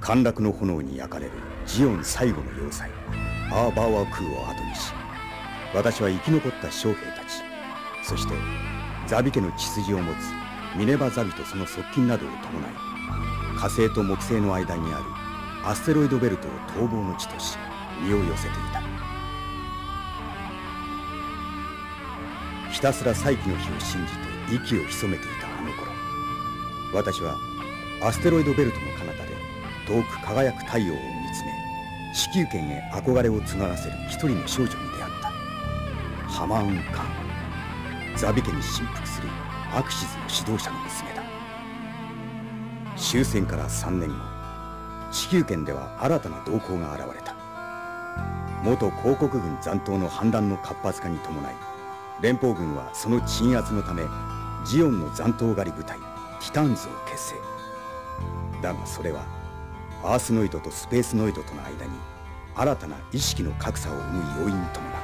陥落の炎に焼かれるジオン最後の要塞アーバーワクーを後にし、私は生き残った将兵たち、そしてザビ家の血筋を持つミネバザビとその側近などを伴い、火星と木星の間にあるアステロイドベルトを逃亡の地とし身を寄せていた。ひたすら再起の日を信じて息を潜めていたあの頃、私はアステロイドベルトの彼方で遠く輝く太陽を見つめ、子宮圏へ憧れを募らせる一人の少女に出会った。ハマーン・カーン、ザビ家に振幅するアクシズの指導者の娘だ。終戦から3年後、子宮圏では新たな動向が現れた。元広告軍残党の反乱の活発化に伴い、連邦軍はその鎮圧のためジオンの残党狩り部隊ティターンズを結成。だがそれはアースノイドとスペースノイドとの間に新たな意識の格差を生む要因ともなった。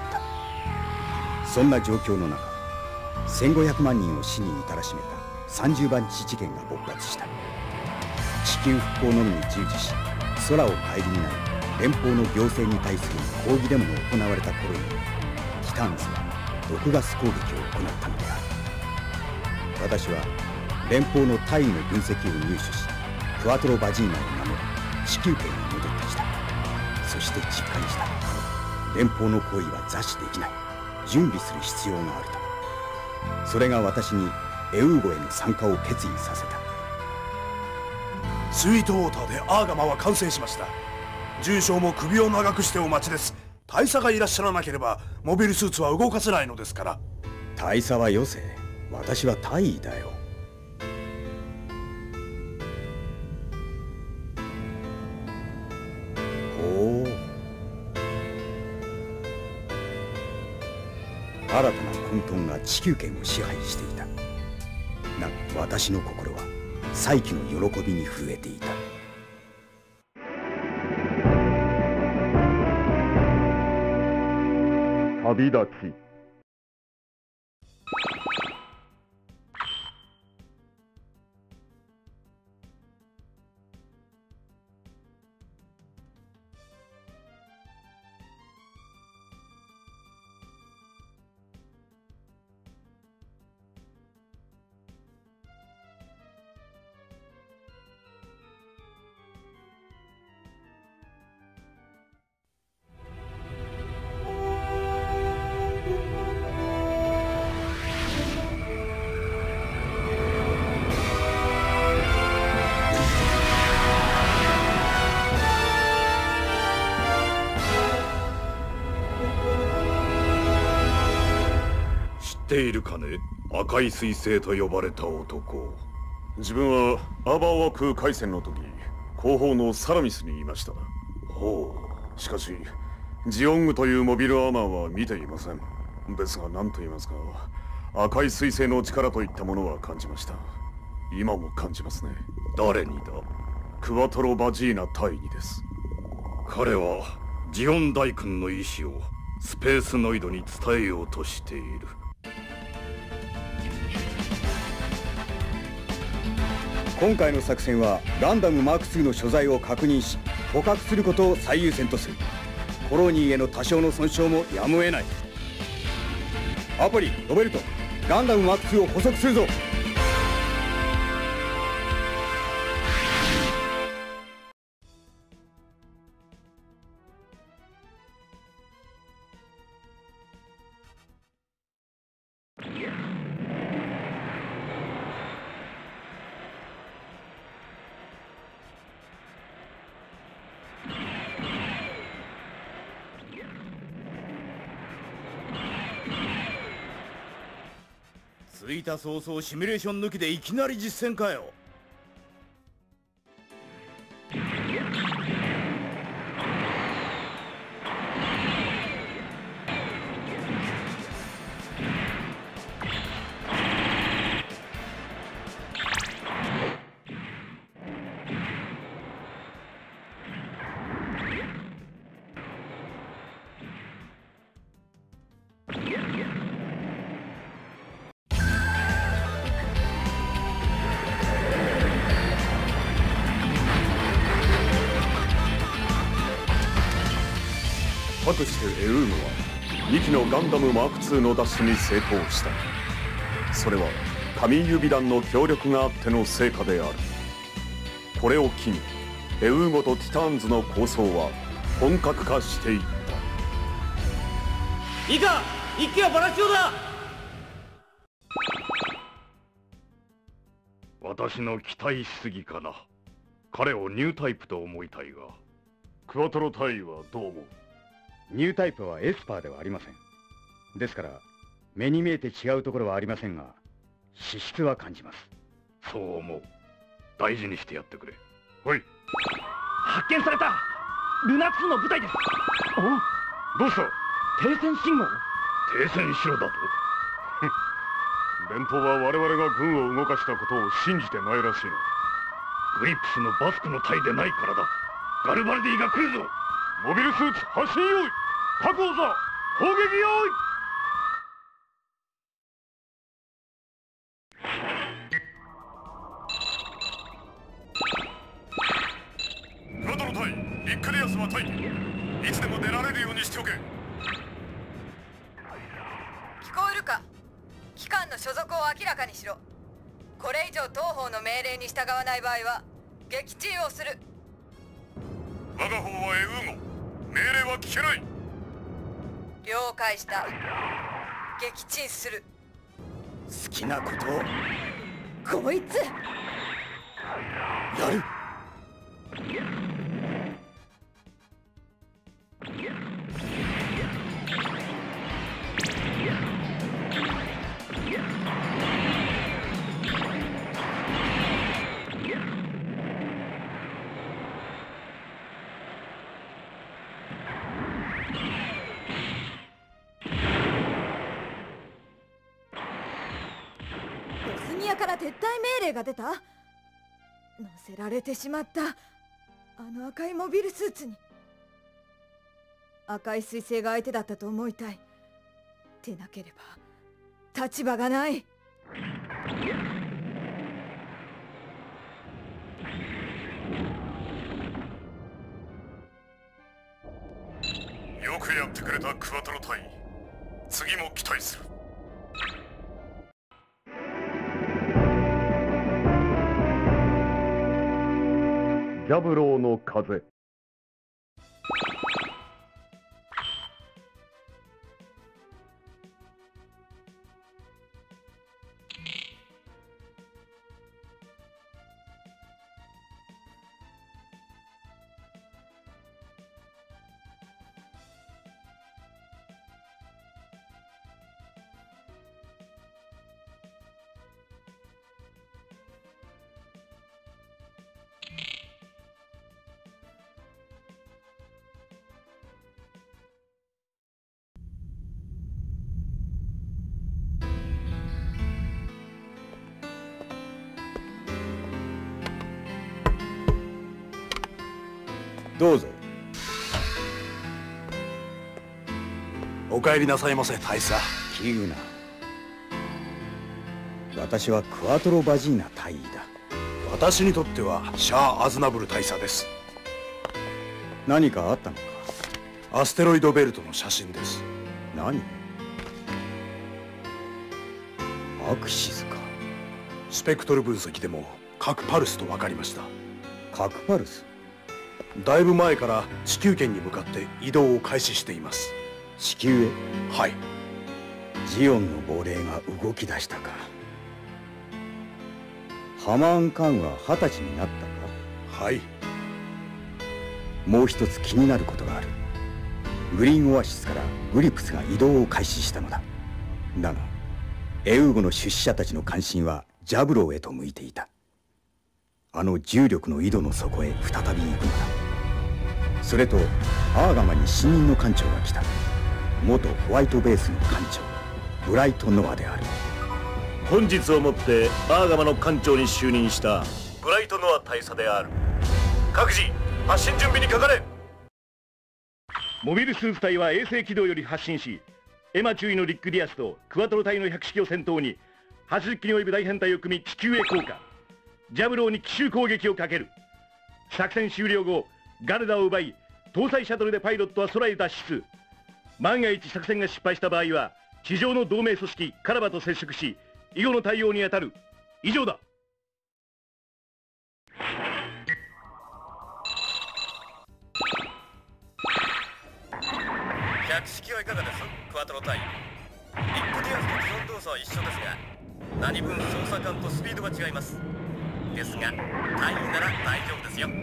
そんな状況の中、1500万人を死に至らしめた30番地事件が勃発した。地球復興のみに従事し、空を顧みない連邦の行政に対する抗議デモが行われた頃に、ティターンズは毒ガス攻撃を行ったのである。私は連邦の大尉の分析を入手し、クワトロ・バジーナを名乗り地球圏に戻ってきた。そして実感した。連邦の行為は座視できない。準備する必要があると。それが私にエウーゴへの参加を決意させた。 スイートウォーターでアーガマは完成しました。重傷も首を長くしてお待ちです。大佐がいらっしゃらなければモビルスーツは動かせないのですから。 大佐はよせ、私は大尉だよ。ほう、新たな混沌が地球圏を支配していた。だが私の心は再起の喜びに震えていた。 旅立ち。 知っているかね、赤い彗星と呼ばれた男。自分はアーバーワクー海戦の時、後方のサラミスにいました。ほう。しかしジオングというモビルアーマーは見ていません。ですが何と言いますか、赤い彗星の力といったものは感じました。今も感じますね。誰にだ？クワトロ・バジーナ大尉にです。彼はジオン大君の意志をスペースノイドに伝えようとしている。 今回の作戦はガンダムマーク2の所在を確認し捕獲することを最優先とする。コロニーへの多少の損傷もやむを得ない。アポリ、ロベルト、ガンダムマーク2を捕捉するぞ。 着いた早々シミュレーション抜きでいきなり実戦かよ。 かくしてエウームは2機のガンダムマーク2の脱出に成功した。それは神指団の協力があっての成果である。これを機にエウーゴとティターンズの抗争は本格化していった。 いいか、一機はバラシオだ。 私の期待しすぎかな。彼をニュータイプと思いたいが、クワトロ隊員はどう思う？ ニュータイプはエスパーではありません。ですから目に見えて違うところはありませんが、資質は感じます。 そう思う。大事にしてやってくれ。ほい。 発見された。ルナ2の部隊です。 どうした？ 停戦信号。 停戦しろだと？連邦は我々が軍を動かしたことを信じてないらしいな。グリップスのバスクの隊でないからだ。ガルバルディが来るぞ。モビルスーツ発進用意。確保だ。砲撃用意。 クワトロ隊、リック・ディアスは待機。いつでも出られるようにしておけ。 聞こえるか？機関の所属を明らかにしろ。これ以上当方の命令に従わない場合は撃沈をする。 我が方はエウーゴ。命令は聞けない。 了解した。撃沈する。 好きなことをこいつやる。 ボスニアから撤退命令が出た。乗せられてしまった。あの赤いモビルスーツに。赤い彗星が相手だったと思いたい。でなければ立場がない。 よくやってくれたクワトロ隊。次も期待する。 ジャブローの風。 どうぞ。 お帰りなさいませ大佐。 奇遇な。私はクワトロ・バジーナ大尉だ。 私にとってはシャア・アズナブル大佐です。 何かあったのか？ アステロイドベルトの写真です。 何？アクシズか。 スペクトル分析でも核パルスと分かりました。 核パルス？ だいぶ前から地球圏に向かって移動を開始しています。 地球へ？ はい。 ジオンの亡霊が動き出したか。ハマーン・カーンは20歳になったか？ はい。 もう一つ気になることがある。グリーンオアシスからグリプスが移動を開始したのだ。だがエウーゴの出資者たちの関心はジャブローへと向いていた。あの重力の井戸の底へ再び行くのだ。それとアーガマに新任の艦長が来た。元ホワイトベースの艦長ブライト・ノアである。 本日をもってアーガマの艦長に就任したブライト・ノア大佐である。各自発進準備にかかれ。 モビルスーツ隊は衛星軌道より発進し、エマ注意のリック・ディアスとクワトロ隊の百式を先頭に80機に及ぶ大編隊を組み地球へ降下。ジャブローに奇襲攻撃をかける。作戦終了後ガルダを奪い搭載シャトルでパイロットは空へ脱出。万が一作戦が失敗した場合は地上の同盟組織カラバと接触し以後の対応に当たる。以上だ。 百式はいかがです、クワトロ隊。リックディアスと既存動作は一緒ですが、何分操作感とスピードが違います。ですが、隊員なら大丈夫ですよ。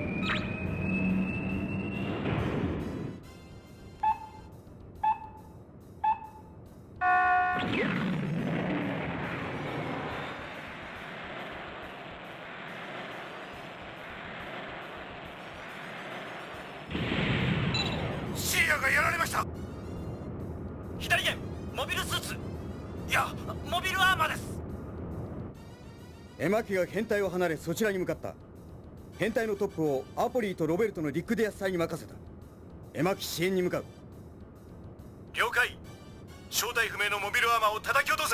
シーヤがやられました。 左舷、モビルスーツ。 いや、モビルアーマーです。 エマ機が編隊を離れそちらに向かった。編隊のトップをアポリーとロベルトのリックディアス隊に任せた。エマ機支援に向かう。 了解。正体不明のモビルアーマーを叩き落とせ。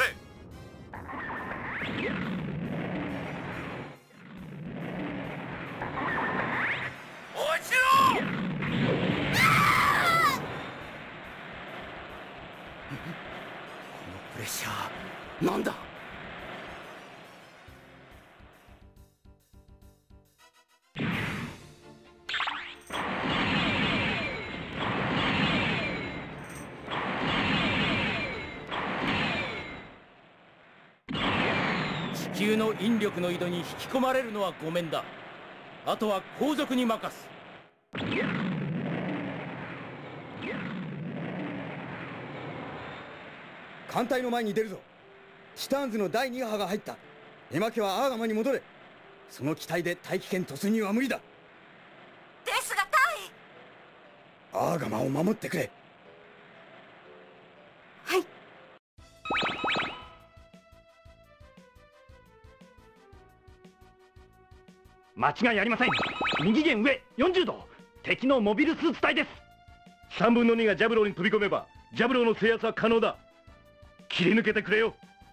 落ちろ！ プレッシャーなんだ。 地球の引力の井戸に引き込まれるのはごめんだ。あとは後続に任す。 艦隊の前に出るぞ。チターンズの第2波が入った。エマ機はアーガマに戻れ。その機体で大気圏突入は無理だ。 ですがアーガマを守ってくれ。 はい。 間違いありません。右舷上40度、敵のモビルスーツ隊です。3分の2がジャブローに飛び込めばジャブローの制圧は可能だ。切り抜けてくれよ。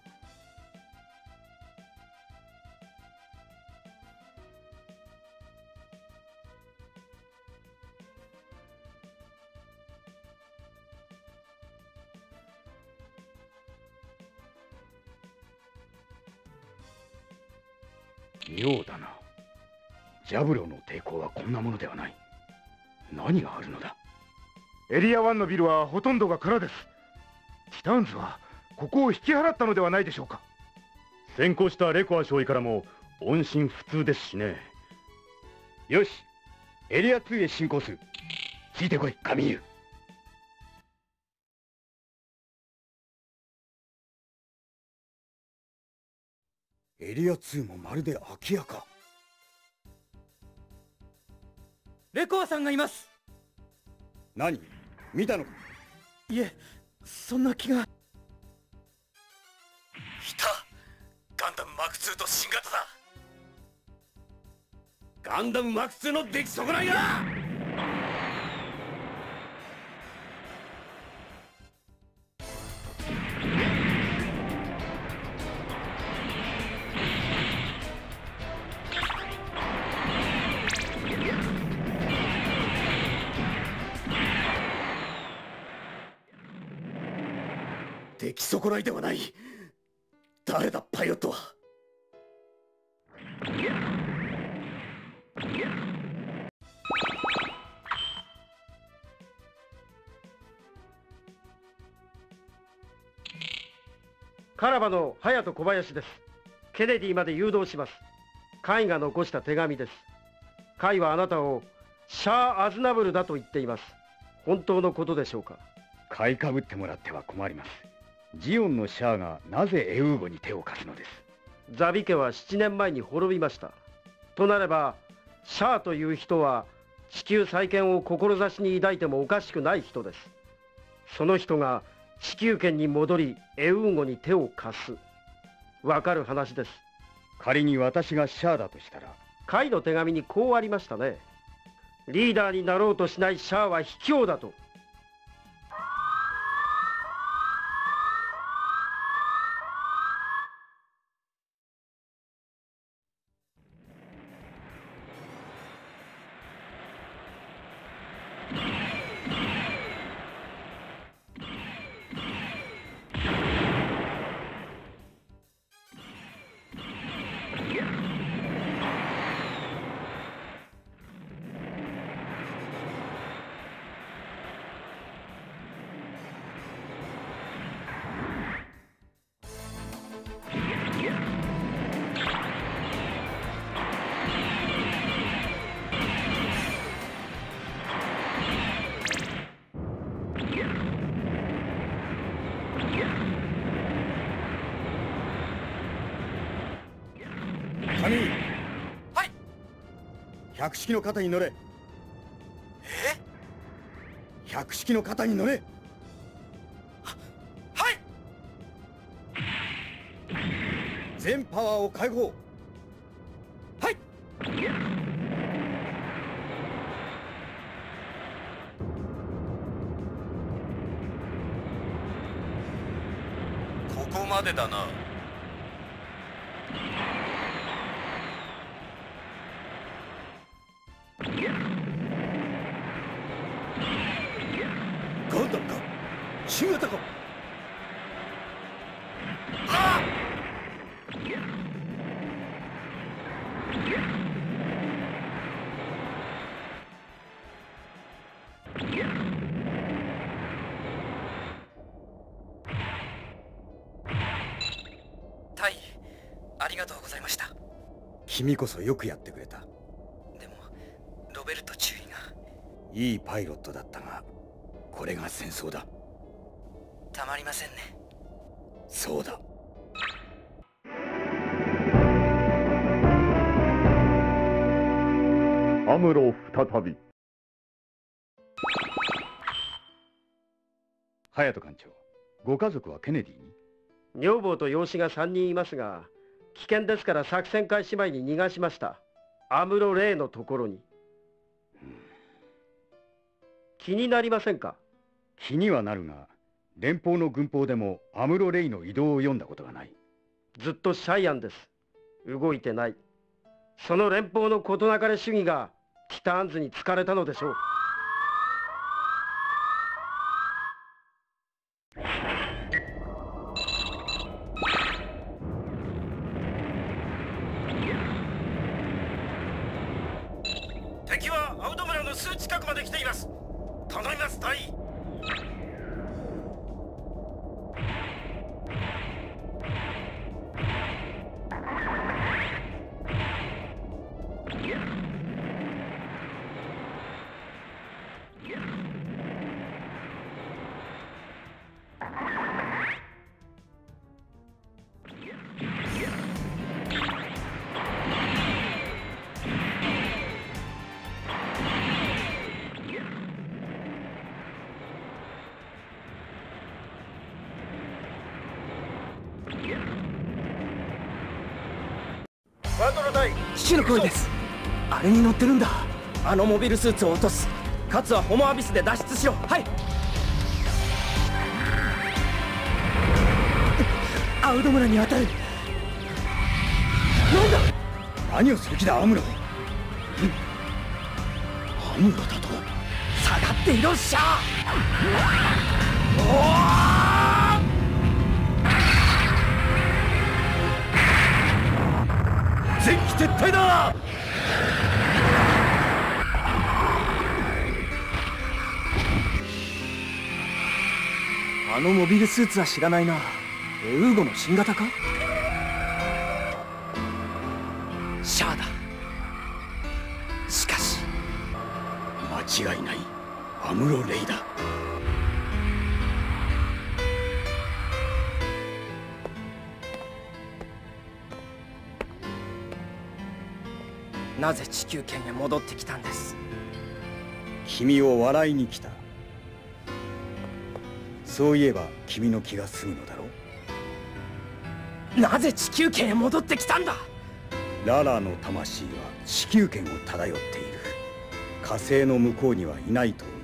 妙だな。ジャブローの抵抗はこんなものではない。何があるのだ。 エリア1のビルはほとんどが空です。ティターンズはここを引き払ったのではないでしょうか。 先行したレコア少尉からも音信不通ですしね。 よし、エリア2へ進行する。ついてこい、カミーユ。 エリア2もまるで空き家か。 レコアさんがいます。 何見たのか。 いえ、そんな気が。 いた。ガンダムマーク2と新型だ。ガンダムマーク2の出来損ないが。出来損ないではない。誰だパイロットは。 カラバの隼人小林です。ケネディまで誘導します。カイが残した手紙です。カイはあなたをシャア・アズナブルだと言っています。本当のことでしょうか。 買いかぶってもらっては困ります。ジオンのシャアがなぜエウーゴに手を貸すのです。 ザビ家は7年前に滅びました。となればシャアという人は地球再建を志に抱いてもおかしくない人です。その人が地球圏に戻りエウーゴに手を貸す。わかる話です。 仮に私がシャアだとしたら。 カイの手紙にこうありましたね。リーダーになろうとしないシャアは卑怯だと。 百式の肩に乗れ。百式の肩に乗れ。 はい。 全パワーを解放。 はい。ここまでだな。 ガンダムか新型か。 タイ、ありがとうございました。 君こそよくやってくれた。 でもロベルト中尉が。 いいパイロットだったが、これが戦争だ。 たまりませんね。 そうだ。 アムロ再び。 隼人艦長、ご家族はケネディに？ 女房と養子が3人いますが、危険ですから作戦開始前に逃がしました。アムロ・レイのところに。気になりませんか？ 気にはなるが、連邦の軍法でもアムロ・レイの移動を読んだことがない。 ずっとシャイアンです。動いてない。その連邦の事なかれ主義がティターンズに疲れたのでしょう。 敵はアウト村の数近くまで来ています。頼みます、大尉。 父の声です。あれに乗ってるんだ。あのモビルスーツを落とす。かつはホモアビスで脱出しろ。はい。アウド村に当たる。なんだ。 何をする気だアムロ。アムロだと。 下がっていろっしゃ。 前期撤退だ。 あのモビルスーツは知らないな。エウーゴの新型か。シャアだ。しかし間違いない。アムロ・レイだ。 なぜ地球圏へ戻ってきたんです？ 君を笑いに来た。そういえば君の気が済むのだろう。なぜ地球圏へ戻ってきたんだ？ ララの魂は地球圏を漂っている。火星の向こうにはいないと思った。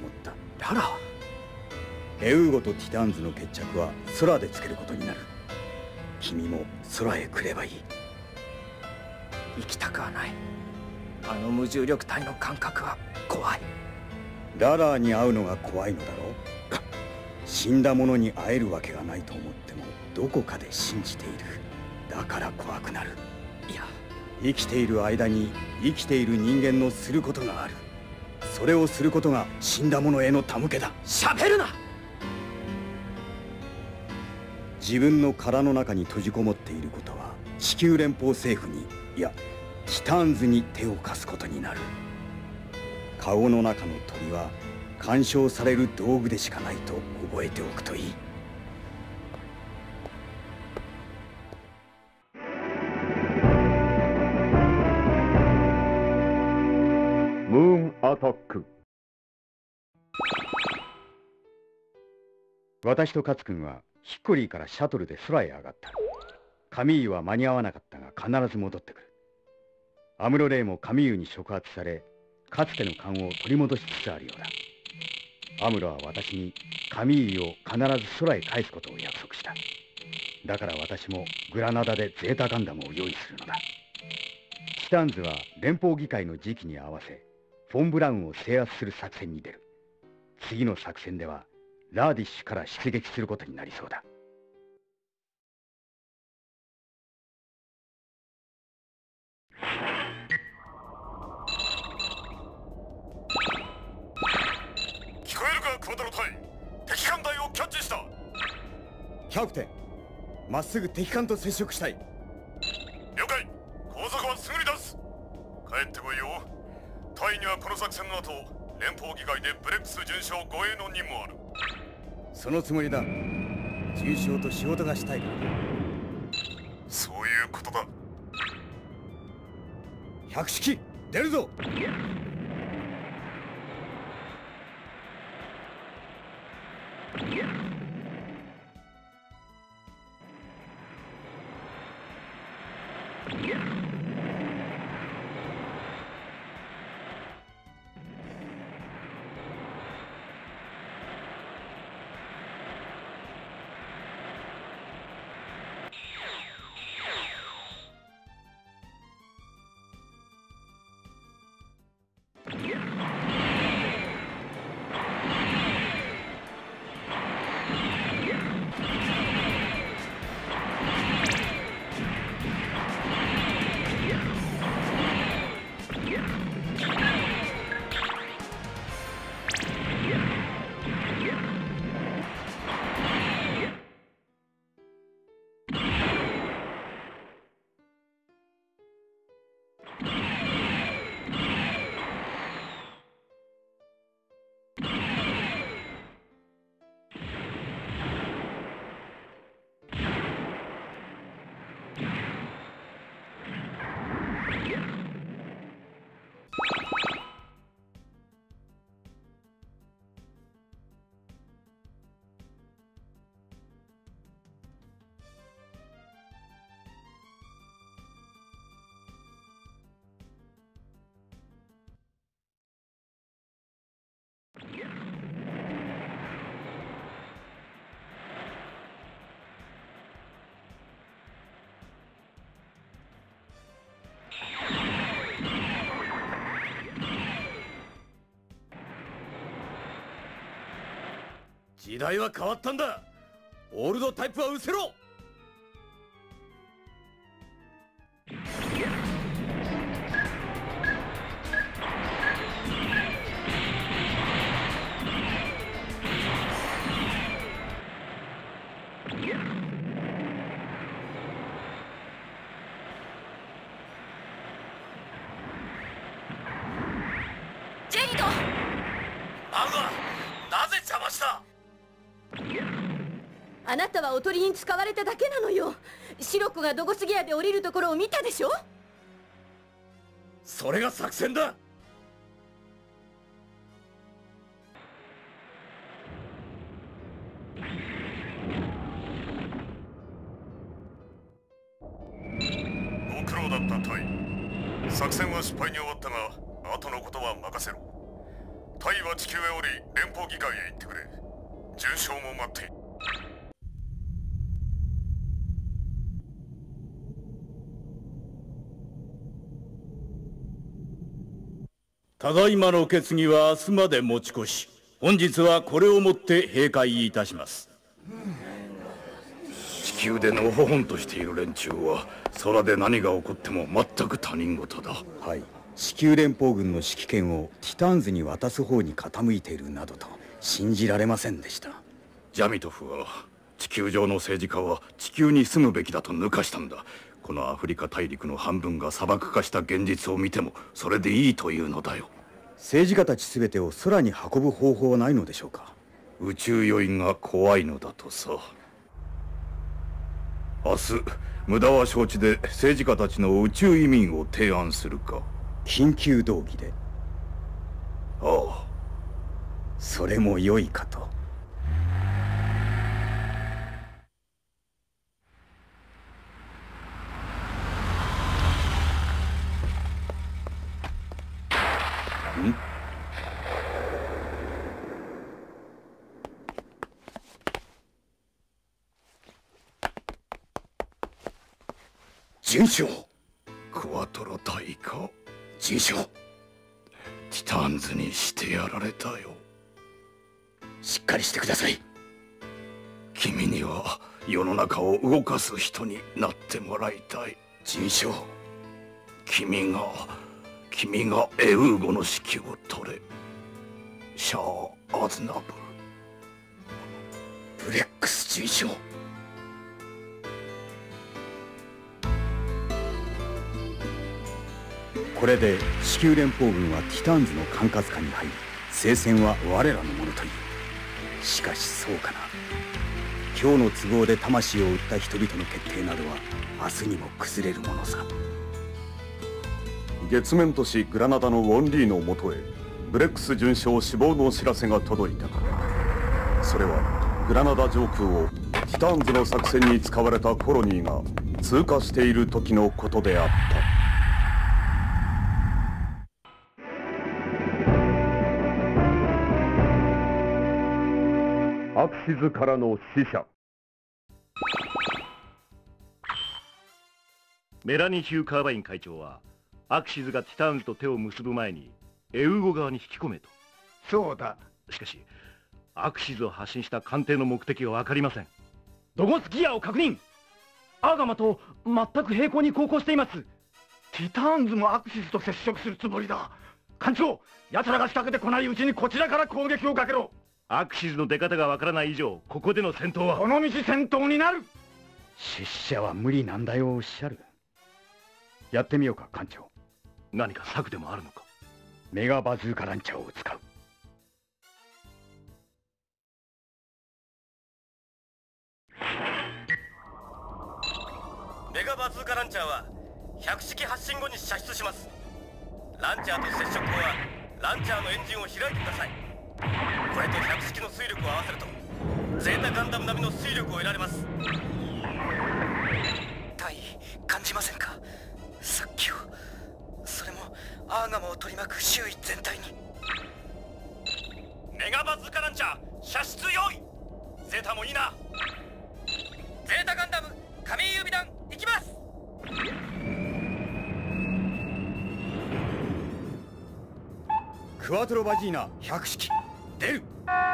ララ？ エウーゴとティターンズの決着は空でつけることになる。君も空へ来ればいい。 行きたくはない。あの無重力体の感覚は怖い。 ララーに会うのが怖いのだろう。死んだ者に会えるわけがないと思ってもどこかで信じている。だから怖くなる。 いや、 生きている間に生きている人間のすることがある。それをすることが死んだ者への手向けだ。 喋るな。 自分の殻の中に閉じこもっていることは地球連邦政府に、いやティターンズに手を貸すことになる。カゴの中の鳥は干渉される道具でしかないと覚えておくといい。 ムーンアタック。 私と勝君はヒッコリーからシャトルで空へ上がった。カミーユは間に合わなかったが必ず戻ってくる。アムロレイもカミーユに触発され、かつての勘を取り戻しつつあるようだ。アムロは私にカミーユを必ず空へ返すことを約束した。だから私もグラナダでゼータガンダムを用意するのだ。ティターンズは連邦議会の時期に合わせフォン・ブラウンを制圧する作戦に出る。次の作戦ではラーディッシュから出撃することになりそうだ。 聞こえるか、クワトロ隊。敵艦隊をキャッチした。 キャプテン、まっすぐ敵艦と接触したい。 了解。後続はすぐに出す。帰ってこいよ。隊にはこの作戦の後、連邦議会でブレックス准将護衛の任務ある。 そのつもりだ。准将と仕事がしたいから。 そういうことだ。 百式出るぞ。 時代は変わったんだ。オールドタイプは失せろ。 ジェリド、 なんだ、なぜ邪魔した。 あなたはおとりに使われただけなのよ。シロッコがドゴスギアで降りるところを見たでしょ。 それが作戦だ。 ご苦労だった隊。作戦は失敗に終わったが、後のことは任せろ。隊は地球へ降り連邦議会へ行ってくれ。准将も待っている。 ただいまの決議は明日まで持ち越し、本日はこれをもって閉会いたします。 地球でのほほんとしている連中は空で何が起こっても全く他人事だ。 はい、地球連邦軍の指揮権をティターンズに渡す方に傾いているなどと信じられませんでした。 ジャミトフは地球上の政治家は地球に住むべきだと抜かしたんだ。このアフリカ大陸の半分が砂漠化した現実を見てもそれでいいというのだよ。 政治家たち全てを空に運ぶ方法はないのでしょうか。 宇宙酔いが怖いのだとさ。明日無駄は承知で政治家たちの宇宙移民を提案するか。 緊急動議で。 ああ、 それも良いかと。ん？准将。 クワトロ隊か。 准将。 ティターンズにしてやられたよ。 しっかりしてください。 君には世の中を動かす人になってもらいたい。 准将。 君がエウーゴの指揮を取れ。シャア・アズナブル。 ブレックス准将。これで地球連邦軍はティターンズの管轄下に入り、聖戦は我らのものという。しかしそうかな。今日の都合で魂を売った人々の決定などは明日にも崩れるものさ。 月面都市グラナダのウォンリーのもとへブレックス准将死亡の知らせが届いた。それはグラナダ上空をティターンズの作戦に使われたコロニーが通過している時のことであった。アクシズからの使者。 メラニー・ヒュー・カーバイン会長はアクシズがティターンズと手を結ぶ前にエウーゴ側に引き込めと。 そうだ。 しかしアクシズを発信した艦艇の目的が分かりません。 ドゴスギアを確認。アーガマと全く平行に航行しています。ティターンズもアクシズと接触するつもりだ。艦長、奴らが仕掛けてこないうちにこちらから攻撃をかけろ。 アクシズの出方がわからない以上、ここでの戦闘はこの道戦闘になる。 出社は無理難題をおっしゃる。やってみようか、艦長。 何か策でもあるのか。 メガバズーカランチャーを使う。 メガバズーカランチャーは100式発進後に射出します。ランチャーと接触後はランチャーのエンジンを開いてください。これと100式の水力を合わせるとゼータガンダム並みの水力を得られます。 大尉、感じませんか？殺気を。それもアーガマを取り巻く周囲全体に。 メガバズーカランチャー射出用意。ゼータもいいな。ゼータガンダム神指弾行きます。 クワトロバジーナ100式出る。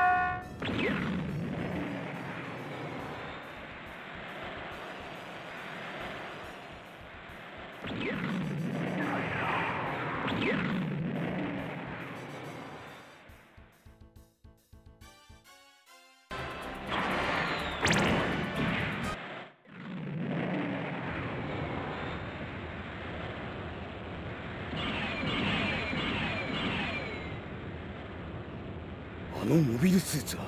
あのモビルスーツは。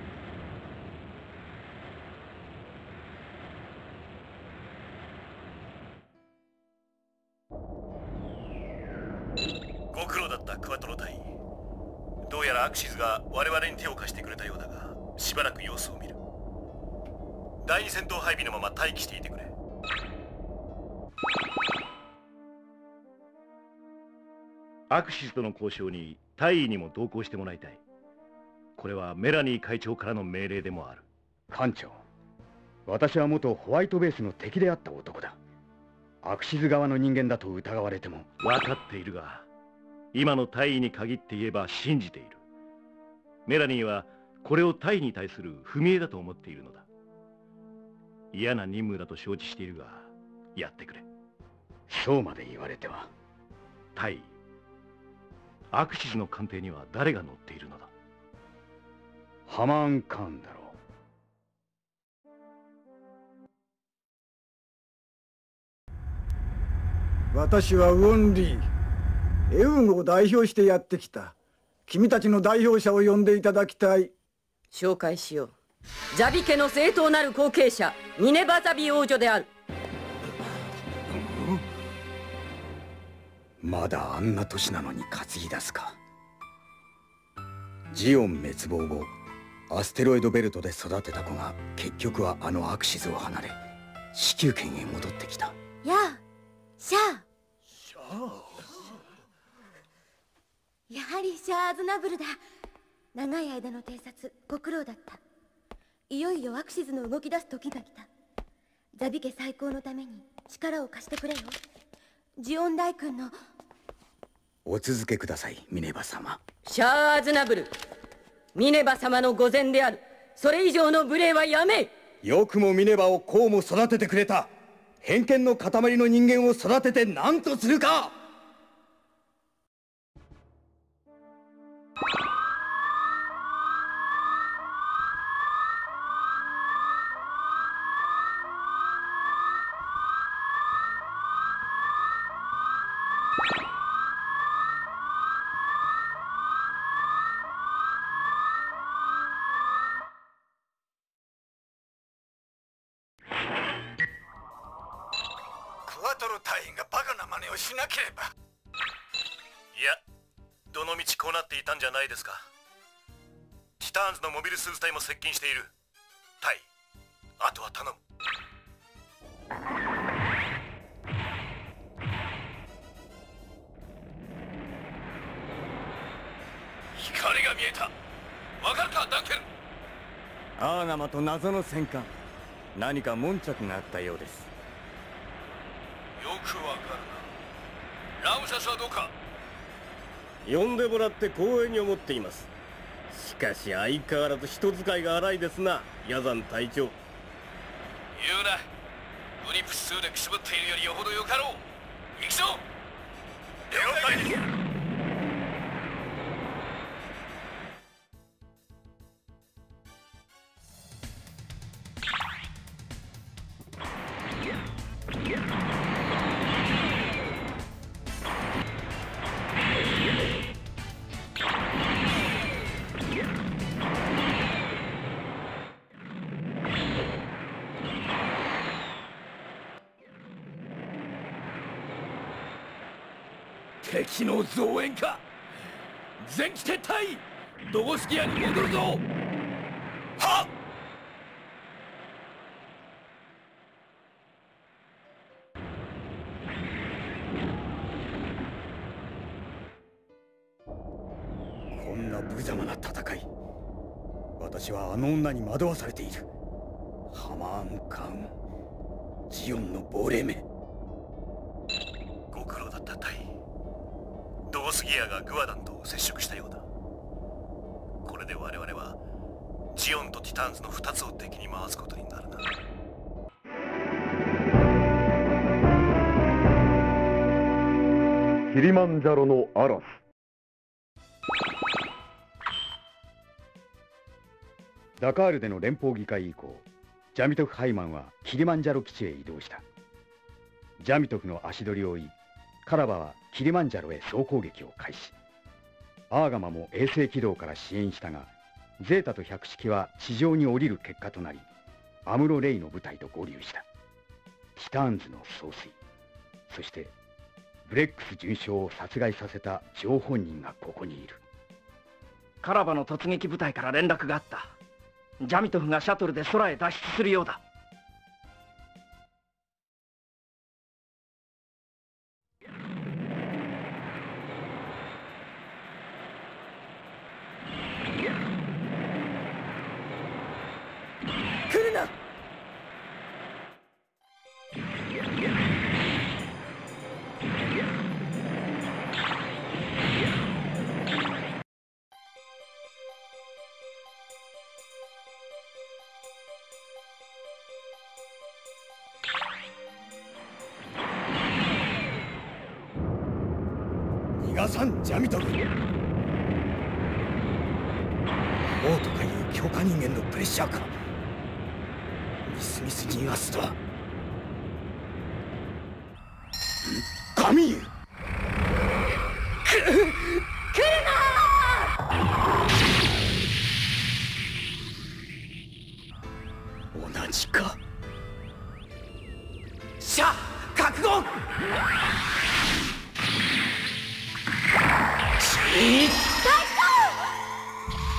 ご苦労だったクワトロ隊。どうやらアクシズが我々に手を貸してくれたようだが、しばらく様子を見る。第二戦闘配備のまま待機していてくれ。 アクシズとの交渉に大尉にも同行してもらいたい。これはメラニー会長からの命令でもある。 艦長、私は元ホワイトベースの敵であった男だ。アクシズ側の人間だと疑われても。 分かっているが、今の大尉に限って言えば信じている。メラニーはこれを大尉に対する踏み絵だと思っているのだ。嫌な任務だと承知しているが、やってくれ。 そうまで言われては。 大尉、アクシズの艦艇には誰が乗っているのだ？ ハマーン・カーンだろう。私はウォンリー。エウンを代表してやってきた。君たちの代表者を呼んでいただきたい。 紹介しよう。ザビ家の正当なる後継者、ニネバザビ王女である。 まだあんな年なのに担ぎ出すか。 ジオン滅亡後、アステロイドベルトで育てた子が結局はあのアクシズを離れ子宮圏へ戻ってきた。 やあ、シャア。やはりシャア・アズナブルだ。長い間の偵察ご苦労だった。いよいよアクシズの動き出す時が来た。ザビ家再興のために力を貸してくれよ。ジオン大君の。 お続けください、ミネバ様。 シャア・アズナブル、ミネバ様の御前である。それ以上の無礼はやめ。 よくもミネバをこうも育ててくれた。偏見の塊の人間を育てて何とするか。 クワトロ隊員がバカな真似をしなければ。 いや、どのみちこうなっていたんじゃないですか。ティターンズのモビルスーツ隊も接近している。タイ、あとは頼む。 光が見えた。わかるか、ダンケル。 アーガマと謎の戦艦、何か悶着があったようです。 よくわかるな。ラムサスはどうか。 呼んでもらって光栄に思っています。しかし相変わらず人使いが荒いですな、ヤザン隊長。 言うな。グリプス2でくすぶっているよりよほどよかろう。行くぞ。了解です。敵の増援か。前期撤退。ドゴスキアに戻るぞ。はっ。 こんな無様な戦い、私はあの女に惑わされている。ハマーン・カーン、ジオンの亡霊め。 ご苦労だったタイ。ドゴスギアがグアダンと接触したようだ。これで我々はジオンとティターンズの2つを敵に回すことになるな。 キリマンジャロの嵐。 ダカールでの連邦議会以降、ジャミトフ・ハイマンはキリマンジャロ基地へ移動した。ジャミトフの足取りを追い、カラバはキリマンジャロへ総攻撃を開始。アーガマも衛星軌道から支援したが、ゼータと百式は地上に降りる結果となり、アムロ・レイの部隊と合流した。ティターンズの総帥、そしてブレックス准将を殺害させた張本人がここにいる。 カラバの突撃部隊から連絡があった。ジャミトフがシャトルで空へ脱出するようだ。 来るな。 逃がさん、ジャミトフ。王とかいう強化人間のプレッシャーか。みすみす逃がすとは。カミーユ。 来るな。同じか。 シャ、覚悟。 大将。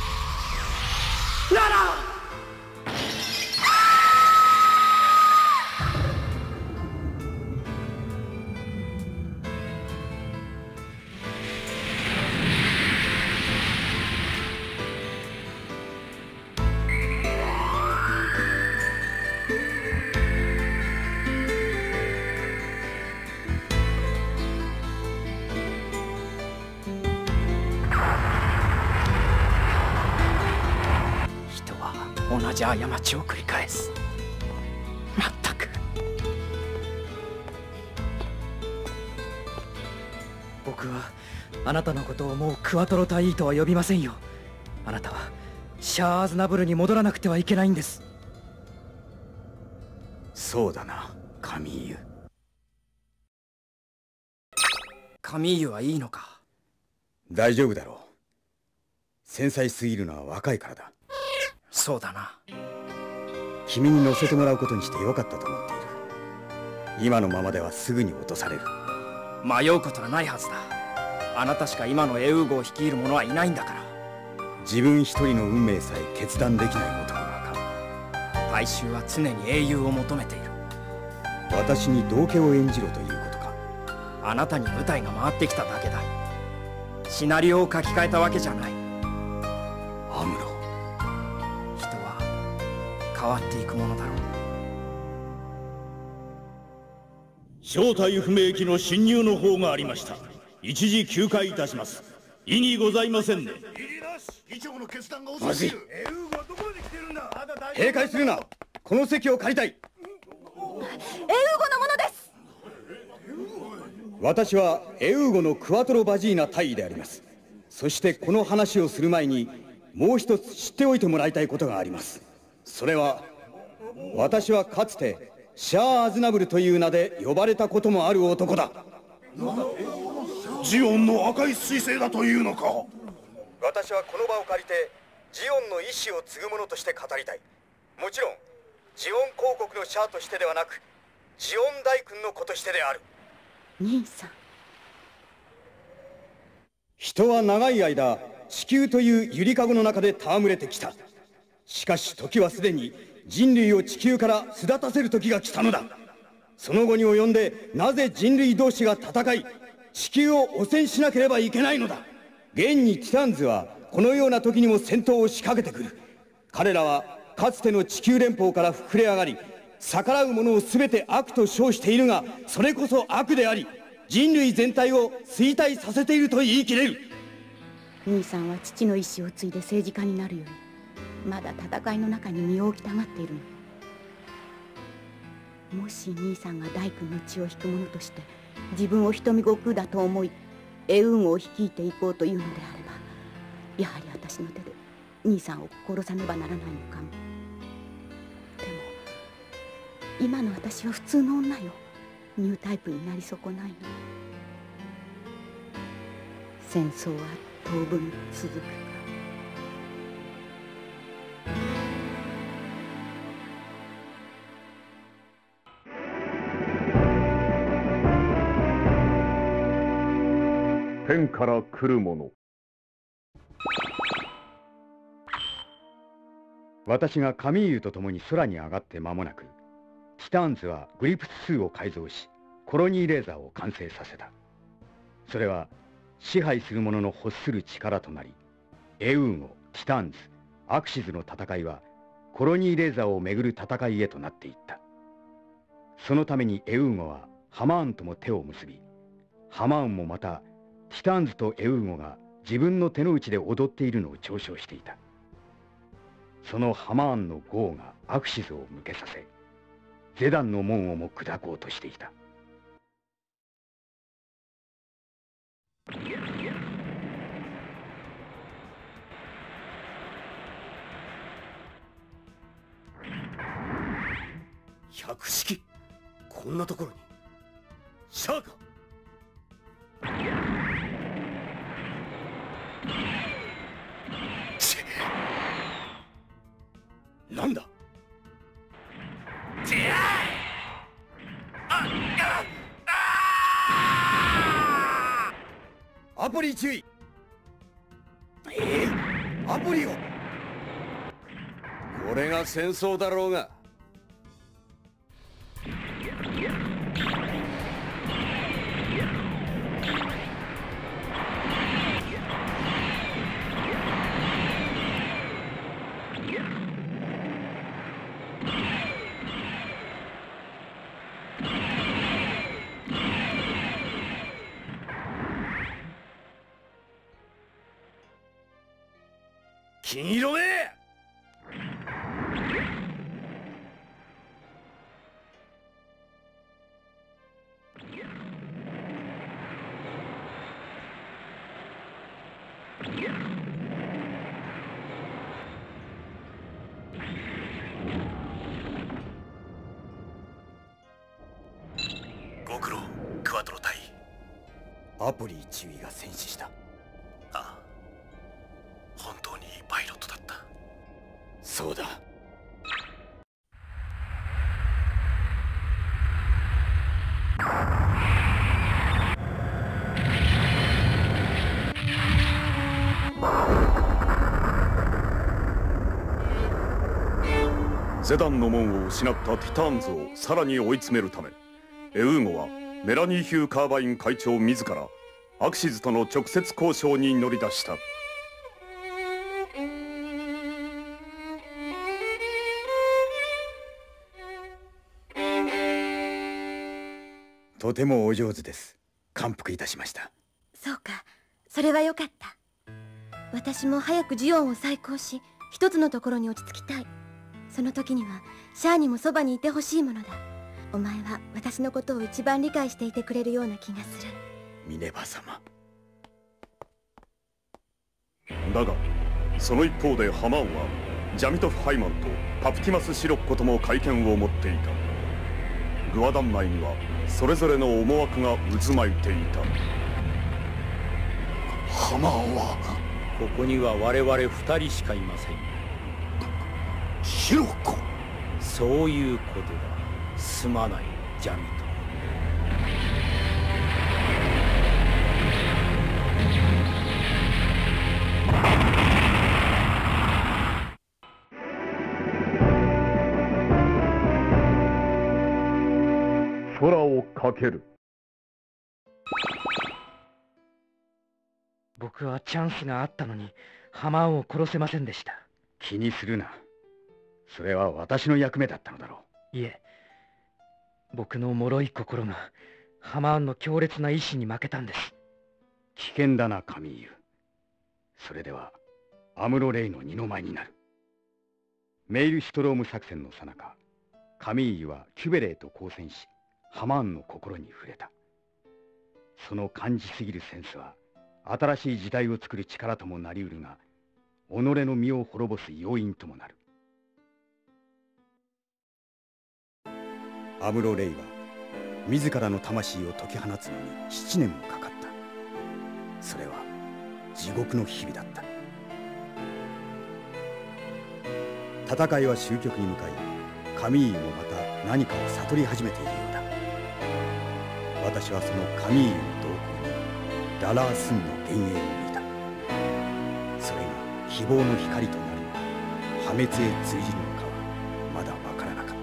同じ過ちを繰り返す。まったく。僕はあなたのことをもうクワトロ隊員とは呼びませんよ。あなたはシャア・アズナブルに戻らなくてはいけないんです。 そうだな、カミーユ。 カミーユはいいのか？ 大丈夫だろう。繊細すぎるのは若いからだ。 そうだな。 君に乗せてもらうことにしてよかったと思っている。今のままではすぐに落とされる。 迷うことはないはずだ。あなたしか今のエウーゴを率いる者はいないんだから。 自分一人の運命さえ決断できない男がか。 大衆は常に英雄を求めている。 私に道化を演じろということか。 あなたに舞台が回ってきただけだ。シナリオを書き換えたわけじゃない。 アムロ、 人は変わっていくものだろう。 正体不明機の侵入の方がありました。一時休会いたします。異議ございませんね。 まずい。閉会するな。この席を借りたい。 エウーゴのものです。 私はエウーゴのクワトロバジーナ大尉であります。そしてこの話をする前にもう一つ知っておいてもらいたいことがあります。それは、私はかつてシャア・アズナブルという名で呼ばれたこともある男だ。 ジオンの赤い彗星だというのか。 私はこの場を借りてジオンの意志を継ぐ者として語りたい。もちろんジオン公国のシャアとしてではなく、ジオン大君の子としてである。 兄さん。 人は長い間地球というゆりかごの中で戯れてきた。しかし時はすでに人類を地球から巣立たせる時が来たのだ。その後に及んでなぜ人類同士が戦い地球を汚染しなければいけないのだ。現にティタンズはこのような時にも戦闘を仕掛けてくる。彼らはかつての地球連邦から膨れ上がり、逆らう者を全て悪と称しているが、それこそ悪であり人類全体を衰退させていると言い切れる。 兄さんは父の意志を継いで政治家になるよりまだ戦いの中に身を置きたがっているの。もし兄さんが大君の血を引く者として自分を瞳悟空だと思いエウンを率いていこうというのであれば、やはり私の手で兄さんを殺さねばならないのかも。でも今の私は普通の女よ。ニュータイプになり損ないの。戦争は当分続くか。 天から来るもの。 私がカミーユと共に空に上がって間もなく、ティターンズはグリプス2を改造しコロニーレーザーを完成させた。それは支配する者の欲する力となり、エウーゴ、ティターンズ、アクシズの戦いはコロニーレーザーをめぐる戦いへとなっていった。そのためにエウーゴはハマーンとも手を結び、ハマーンもまたティターンズとエウーゴが自分の手の内で踊っているのを嘲笑していた。そのハマーンのゴーがアクシズを向けさせ、ゼダンの門をも砕こうとしていた。 百式、こんなところにシャアか。なんだ。 アポリ注意。アポリを。 これが戦争だろうが。 金色め！ ご苦労、クワトロ隊。 アポリー中尉が戦死した。 ああ、本当にいいパイロットだった。 そうだ。 ゼダンの門を失ったティターンズをさらに追い詰めるため、エウーゴはメラニー・ヒュー・カーバイン会長自らアクシズとの直接交渉に乗り出した。 とてもお上手です。感服いたしました。 そうか、それはよかった。私も早くジオンを再興し、一つのところに落ち着きたい。その時にはシャアにもそばにいてほしいものだ。お前は私のことを一番理解していてくれるような気がする。 ミネバ様。 だがその一方でハマーンはジャミトフ・ハイマンとパプティマス・シロッコとも会見を持っていた。グアダン内にはそれぞれの思惑が渦巻いていた。 ハマーンはここには我々二人しかいません。 シロッコ。 そういうことだ。すまない、ジャミト。 空をかける。 僕はチャンスがあったのにハマーンを殺せませんでした。 気にするな。それは私の役目だったのだろう。いえ、僕の脆い心がハマーンの強烈な意志に負けたんです。 危険だな、カミーユ。それではアムロ・レイの二の舞になる。メイルシュトローム作戦の最中、カミーユはキュベレーと交戦し、ハマーンの心に触れた。その感じすぎるセンスは新しい時代を作る力ともなりうるが、己の身を滅ぼす要因ともなる。 アムロ・レイは自らの魂を解き放つのに7年もかかった。それは地獄の日々だった。戦いは終局に向かい、カミーユもまた何かを悟り始めているようだ。私はそのカミーユの動向にララー・スンの幻影を見た。それが希望の光となるのか破滅へ通じるのかはまだわからなかった。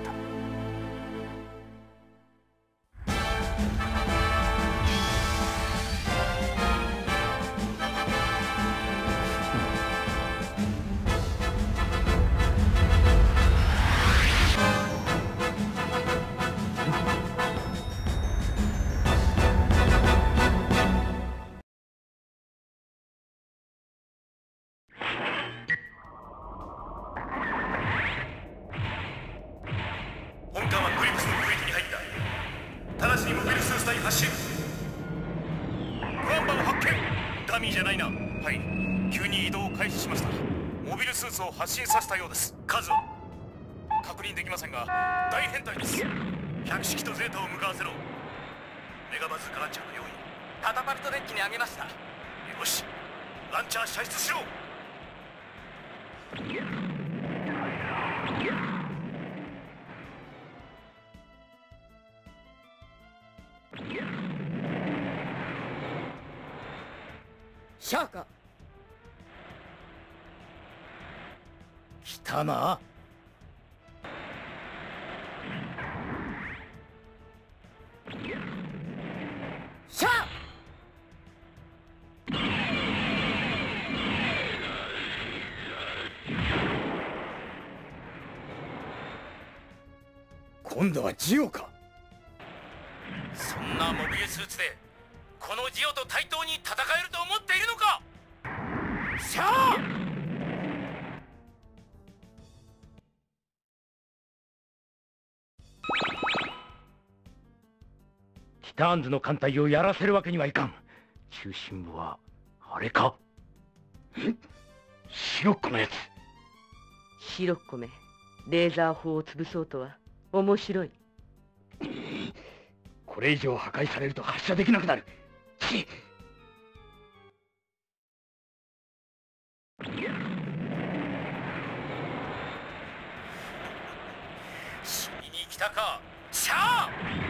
発進させたようです。数は確認できませんが大変態です。百式とゼータを向かわせろ。メガバズーカランチャーの用意。カタパルトデッキに上げました。よし、ランチャー射出しろ。 シャーか。 来たな。 シャー。 今度はジオか。 そんなモビルスーツでこのジオと対等に戦えると思っているのか。シャー。 ティターンズの艦隊をやらせるわけにはいかん。中心部はあれか。 白っ子のやつ。 白っ子め、レーザー砲を潰そうとは面白い。 これ以上破壊されると発射できなくなる。 死にに来たか、シャア！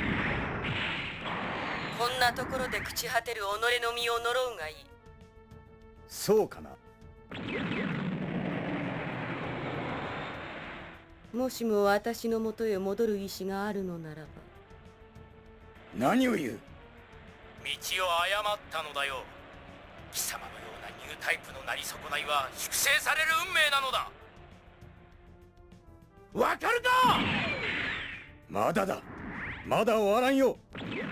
こんなところで朽ち果てる己の身を呪うがいい。 そうかな。 もしも私のもとへ戻る意志があるのならば。 何を言う。 道を誤ったのだよ。貴様のようなニュータイプのなり損ないは粛清される運命なのだ。わかるか！ まだだ。まだ終わらんよ。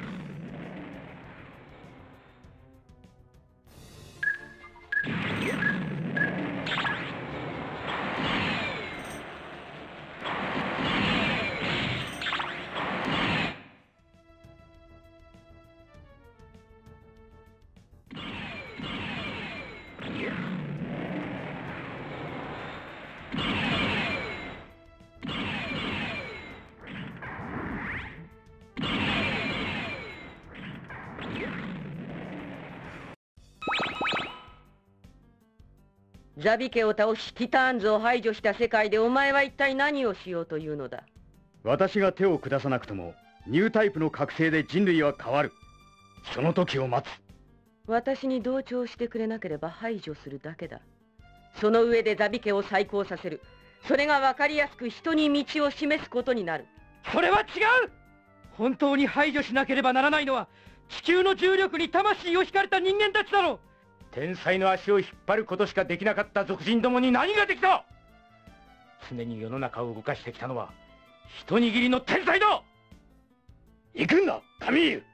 ザビ家を倒しティターンズを排除した世界でお前は一体何をしようというのだ。 私が手を下さなくともニュータイプの覚醒で人類は変わる。その時を待つ。 私に同調してくれなければ排除するだけだ。その上でザビ家を再興させる。それが分かりやすく人に道を示すことになる。 それは違う。本当に排除しなければならないのは地球の重力に魂を惹かれた人間たちだろう。 天才の足を引っ張ることしかできなかった俗人どもに何ができた。常に世の中を動かしてきたのは一握りの天才だ。行くんだカミーユ。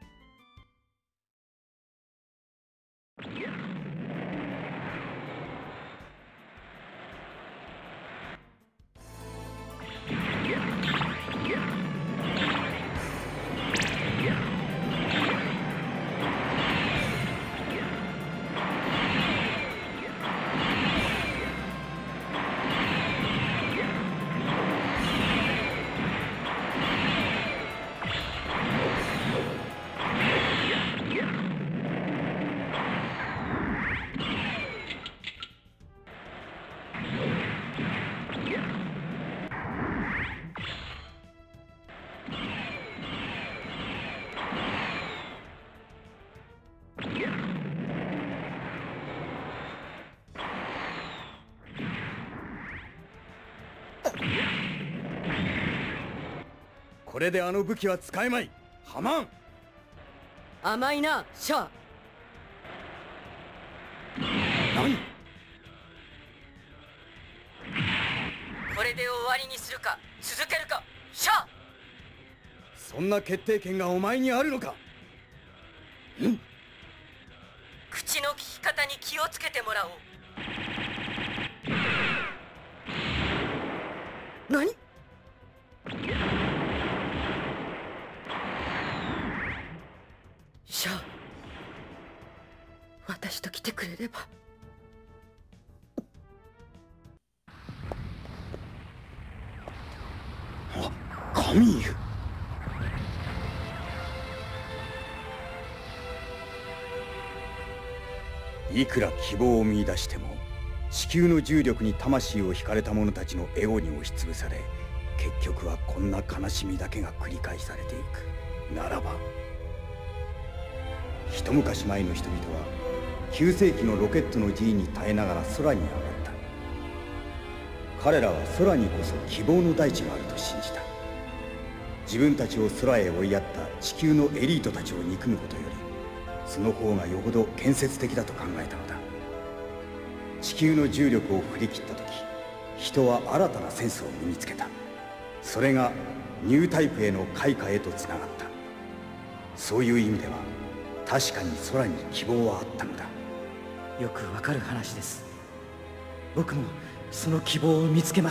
これであの武器は使えまい。ハマン。 甘いな、シャア。 何？ これで終わりにするか続けるか、シャア。 そんな決定権がお前にあるのか。 口の利き方に気をつけてもらおう。何？シャア、私と来てくれれば。 カミーユ。いくら希望を見出しても地球の重力に魂を惹かれた者たちのエゴに押しつぶされ、結局はこんな悲しみだけが繰り返されていくならば、一昔前の人々は9世紀のロケットの G に耐えながら空に上がった。彼らは空にこそ希望の大地があると信じた。自分たちを空へ追いやった地球のエリートたちを憎むことより、その方がよほど建設的だと考えたのだ。地球の重力を振り切った時、人は新たなセンスを身につけた。それがニュータイプへの開花へとつながった。そういう意味では確かに空に希望はあったのだ。 よくわかる話です。僕もその希望を見つけます。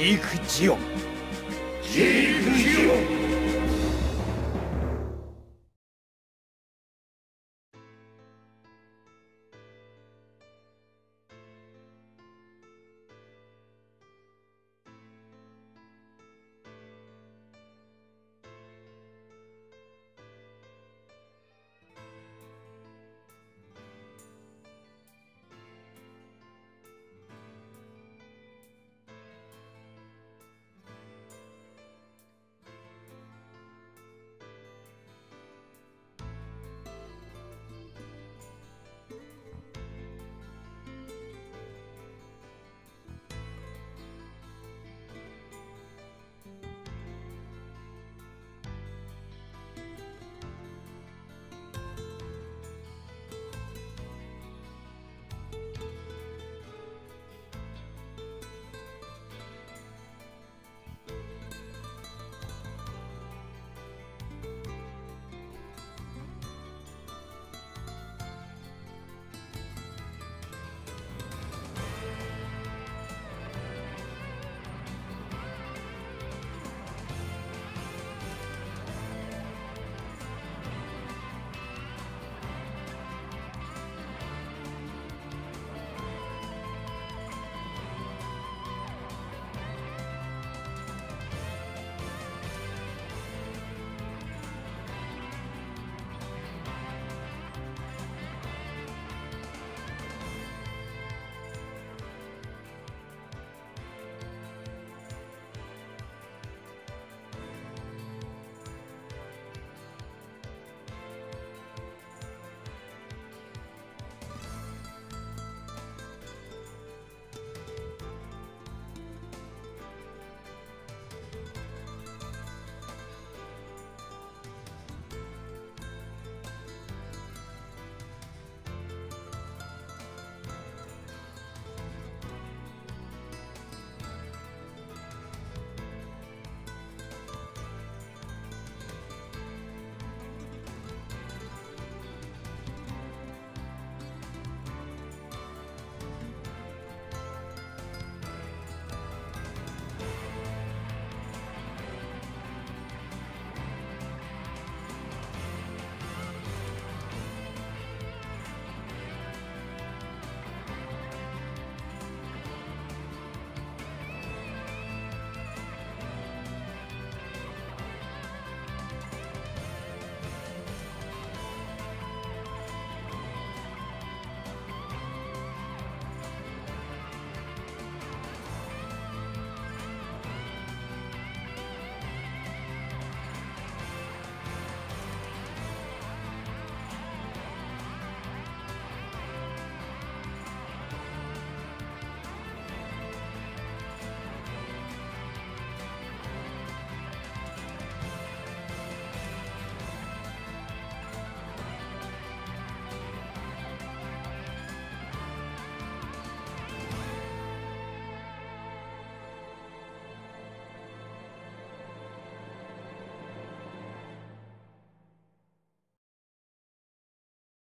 ジーク・ジオン。 ジーク・ジオン。